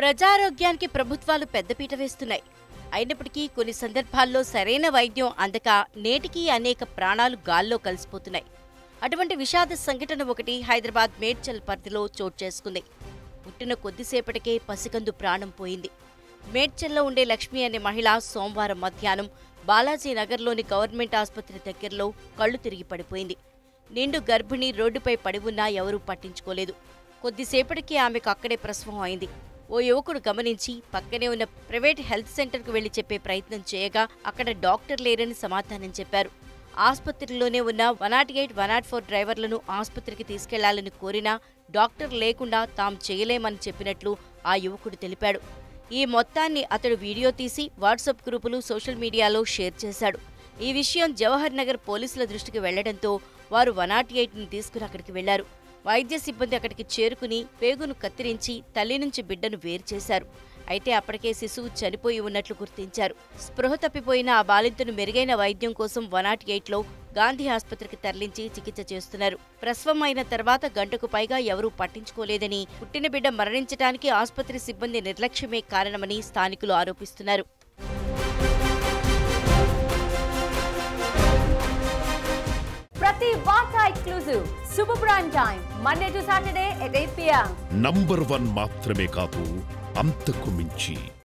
ప్రజారోగ్యానికి ప్రభుత్వాలు పెద్దపీట వేస్తున్నాయి. అయినప్పటికీ కొన్ని సందర్భాల్లో సరైన వైద్యం అందక నేటికీ అనేక ప్రాణాలు గాల్లో కలిసిపోతున్నాయి. అటువంటి విషాద సంఘటన ఒకటి హైదరాబాద్ మేడ్చల్ పరిధిలో చోటు చేసుకుంది. పుట్టిన కొద్దిసేపటికే పసికందు ప్రాణం పోయింది. మేడ్చల్లో ఉండే లక్ష్మి అనే మహిళ సోమవారం మధ్యాహ్నం బాలాజీనగర్లోని గవర్నమెంట్ ఆసుపత్రి దగ్గరలో కళ్లు తిరిగి పడిపోయింది. నిండు గర్భిణి రోడ్డుపై పడి ఉన్నా ఎవరూ పట్టించుకోలేదు. కొద్దిసేపటికి ఆమెకు అక్కడే ప్రసవం అయింది. ఓ యువకుడు గమనించి పక్కనే ఉన్న ప్రైవేట్ హెల్త్ సెంటర్కు వెళ్లి చెప్పే ప్రయత్నం చేయగా అక్కడ డాక్టర్ లేరని సమాధానం చెప్పారు. ఆసుపత్రిలోనే ఉన్న 108, 104 డ్రైవర్లను ఆసుపత్రికి తీసుకెళ్లాలని కోరినా డాక్టర్ లేకుండా తాము చేయలేమని చెప్పినట్లు ఆ యువకుడు తెలిపాడు. ఈ మొత్తాన్ని అతడు వీడియో తీసి వాట్సాప్ గ్రూపులు, సోషల్ మీడియాలో షేర్ చేశాడు. ఈ విషయం జవహర్ నగర్ పోలీసుల దృష్టికి వెళ్లడంతో వారు 108ని తీసుకుని అక్కడికి వెళ్లారు. వైద్య సిబ్బంది అక్కడికి చేరుకుని పేగును కత్తిరించి తల్లి నుంచి బిడ్డను వేరు చేశారు. అయితే అప్పటికే శిశువు చనిపోయి ఉన్నట్లు గుర్తించారు. స్పృహ తప్పిపోయిన ఆ బాలింతను మెరుగైన వైద్యం కోసం 108లో గాంధీ ఆసుపత్రికి తరలించి చికిత్స చేస్తున్నారు. ప్రసవం అయిన తర్వాత గంటకు పైగా ఎవరూ పట్టించుకోలేదని, పుట్టిన బిడ్డ మరణించడానికి ఆసుపత్రి సిబ్బంది నిర్లక్ష్యమే కారణమని స్థానికులు ఆరోపిస్తున్నారు. ప్రతి వార్త exclusive super prime time Monday to Saturday at 8 PM. Number 1 మాత్రమే కాదు, అంతకు మించి.